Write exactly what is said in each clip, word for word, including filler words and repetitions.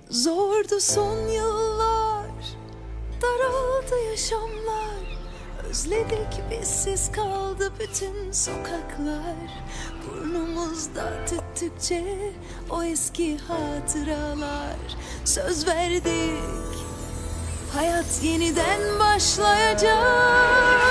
Zordu son yıllar, daraldı yaşamlar. Özledik bizsiz kaldı bütün sokaklar. Burnumuzda tüttükçe o eski hatıralar. Söz verdik, hayat yeniden başlayacak.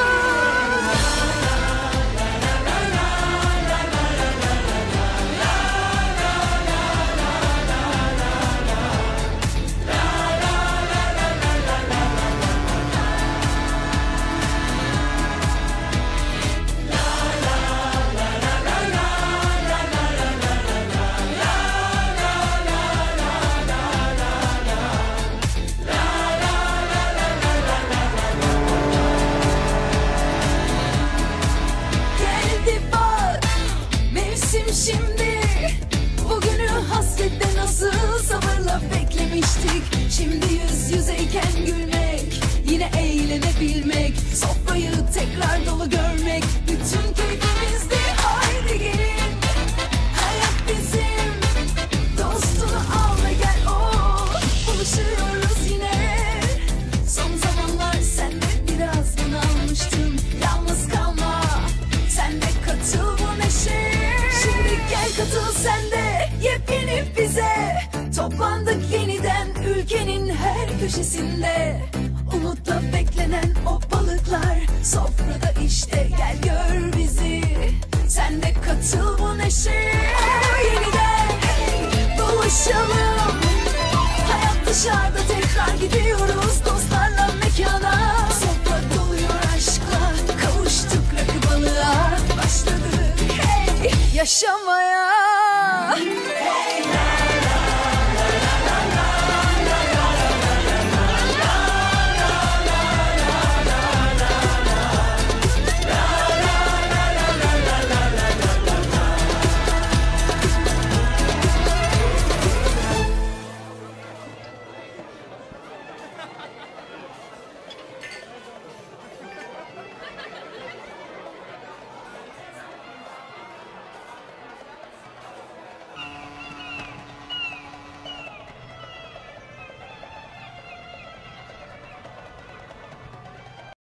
Şimdi bugünü hasretle nasıl sabırla beklemiştik. Şimdi yüz yüzeyken gülmek, yine eğlenebilmek, sofrayı tekrar dolu görmek, bütün keyfimizde. Haydi gelin, hayat bizim, dostunu al ve gel. Oh, buluşuyoruz yine. Son zamanlar sen de biraz bunalmıştın. Yalnız kalma, sen de katıl bu neşeye. Gel katıl sen de yepyeni bize. Toplandık yeniden ülkenin her köşesinde. Umutla beklenen o balıklar sofrada işte, gel gör bizi. Sen de katıl bu neşeye. Yeniden buluşalım. Hayat dışarıda, tekrar gidiyoruz dostlarla mekana. Sofra doluyor aşkla, kavuştuk rakı balığa. Başladık hey yaşamaya.